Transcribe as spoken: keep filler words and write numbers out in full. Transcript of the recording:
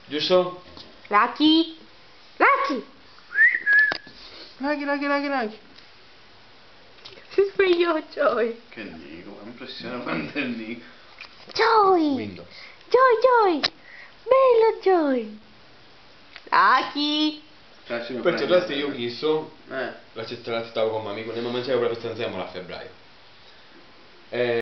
Giusto? Lucky! Lucky! Lucky, Lucky, Lucky, Lucky. Si svegliò Joy. Che Nico, mi impressiona quando è Nico. Joy! Windows. Joy, Joy! Bello Joy! Lucky! Perciò già se io chiesto, eh. la città stavo con un amico, ne mangiavo proprio stanziamo a febbraio. Eh,